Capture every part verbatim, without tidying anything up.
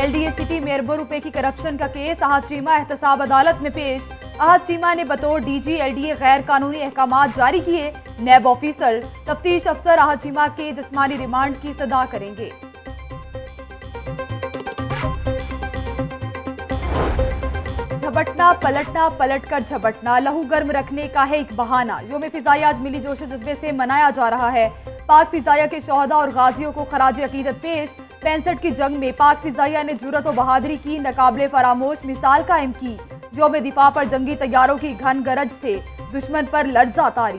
LDA city में अरबों रुपए की करप्शन का केस अहद चीमा एहतसाब अदालत में पेश। अहद चीमा ने बतौर डीजी एलडीए गैर कानूनी अहकामात जारी किए। नैब ऑफिसर तफ्तीश अफसर अहद चीमा के जिस्मानी रिमांड की सदा करेंगे। झपटना पलटना पलटकर झपटना लहू गर्म रखने का है एक बहाना। योम फिजाया आज मिली जोश जज्बे से मनाया जा रहा है। पाक फिजाया के शोहदा और गाजियों को खराज अकीदत पेश। पैंसठ की जंग में पाक फिजाया ने जुर्रत और बहादुरी की नकाबिले फरामोश मिसाल कायम की। योम दिफा पर जंगी तैयारों की घन गरज से दुश्मन पर लर्जा तारी।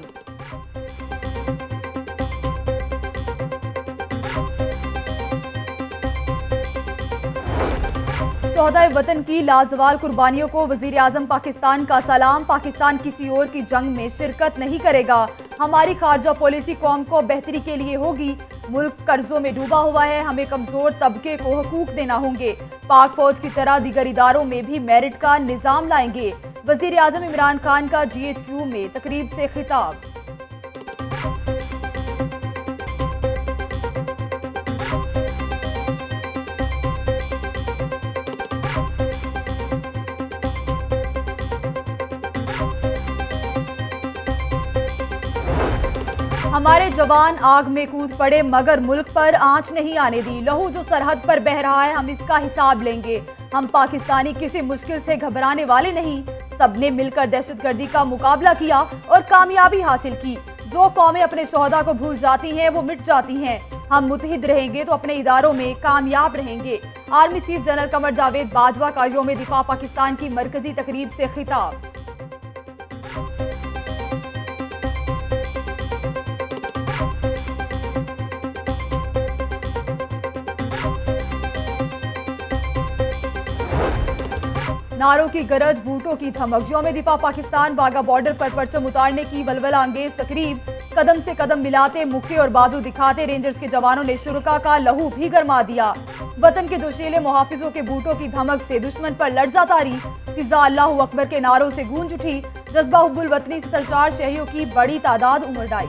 शोहदाए वतन की लाजवाल कुर्बानियों को वजीर आजम पाकिस्तान का सलाम। पाकिस्तान किसी और की जंग में शिरकत नहीं करेगा। हमारी खारजा पॉलिसी कौम को बेहतरी के लिए होगी। मुल्क कर्जों में डूबा हुआ है, हमें कमजोर तबके को हकूक देना होंगे। पाक फौज की तरह दीगर इदारों में भी मेरिट का निजाम लाएंगे। वजीर आजम इमरान खान का जी एच क्यू में तकरीब से खिताब। हमारे जवान आग में कूद पड़े मगर मुल्क पर आंच नहीं आने दी। लहू जो सरहद पर बह रहा है हम इसका हिसाब लेंगे। हम पाकिस्तानी किसी मुश्किल से घबराने वाले नहीं। सबने मिलकर दहशतगर्दी का मुकाबला किया और कामयाबी हासिल की। जो कौमें अपने शोहदा को भूल जाती हैं वो मिट जाती हैं। हम मुत्तहिद रहेंगे तो अपने इदारों में कामयाब रहेंगे। Army chief general Qamar Javed Bajwa का योम दिफा पाकिस्तान की मरकजी तकरीब से खिताब। नारों की गरज बूटों की धमक। योम दिफा पाकिस्तान वाघा बॉर्डर पर परचम उतारने की वलवला अंगेज तकरीब। कदम से कदम मिलाते मुक्के और बाजू दिखाते रेंजर्स के जवानों ने शुरका का लहू भी गरमा दिया। वतन के जोशीले मुहाफिजों के बूटों की धमक से दुश्मन पर लर्जा तारी। फिजा अल्लाहू अकबर के नारों से गूंज उठी। जज्बा हुब्बुल वतनी से सरचार शहरियों की बड़ी तादाद उमड़ आई।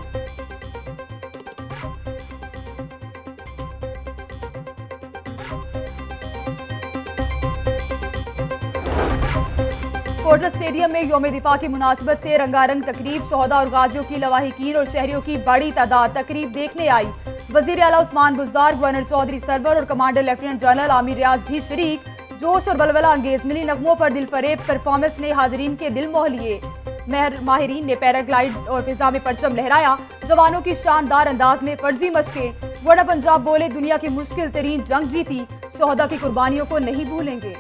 फोर्ट्रेस स्टेडियम में योम दिफा की मुनासिबत से रंगारंग तकरीब। शोहदा और गाजियों की लवाहिकीन और शहरियों की बड़ी तादाद तकरीब देखने आई। वजीर आला उस्मान-बुज़दार, गवर्नर चौधरी सरवर और commander lieutenant general Aamir Riaz भी शरीक। जोश और वलवला अंगेज मिली नगमों पर दिलफरेब परफॉर्मेंस ने हाजरीन के दिल मोह लिए। माहिरीन ने पैराग्लाइड्स और फिजा में परचम लहराया। जवानों की शानदार अंदाज में फर्जी मशकें। वरना पंजाब बोले दुनिया की मुश्किल तरीन जंग जीती। शोहदा की कुर्बानियों को नहीं भूलेंगे।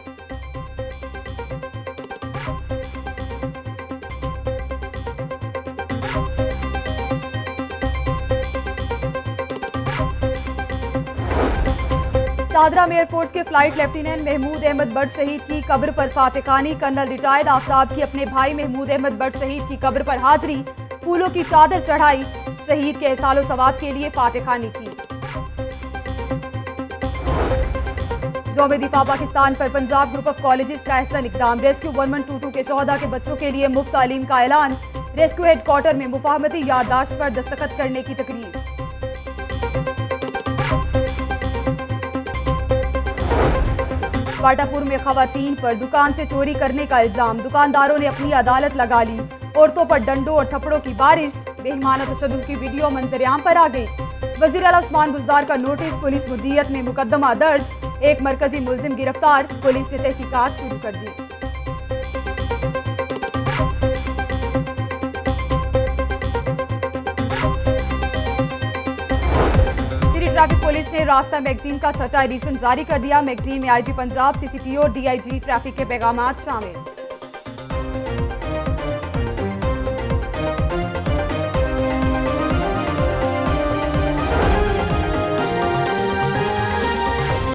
सादरा में एयरफोर्स के फ्लाइट लेफ्टिनेंट महमूद अहमद बट शहीद की कब्र पर फातेखानी। कर्नल रिटायर्ड आफ्ताब की अपने भाई महमूद अहमद बट शहीद की कब्र पर हाजिरी। फूलों की चादर चढ़ाई। शहीद के एहसालो सवाब के लिए फातेखानी की। योम दिफा पाकिस्तान पर पंजाब ग्रुप ऑफ कॉलेजेस का अहसन इकदाम। Rescue one one two two के शोहदा के बच्चों के लिए मुफ्त तालीम का ऐलान। रेस्क्यू हेडक्वार्टर में मुफाहमती याददाश्त पर दस्तखत करने की तकरीब। बाटापुर में खवातीन पर दुकान से चोरी करने का इल्जाम। दुकानदारों ने अपनी अदालत लगा ली। औरतों पर डंडों और थप्पड़ों की बारिश। बेईमाना तशद्दुद की वीडियो मंजरेआम पर आ गई। वजीर आला उस्मान-बुज़दार का नोटिस। पुलिस मुद्दियत में मुकदमा दर्ज। एक मरकजी मुलजिम गिरफ्तार। पुलिस ने तहकीकात शुरू कर दी। ट्रैफिक पुलिस ने रास्ता मैगजीन का छठा एडिशन जारी कर दिया। मैगजीन में IG Punjab, CCPO, DIG traffic के पैगामात शामिल।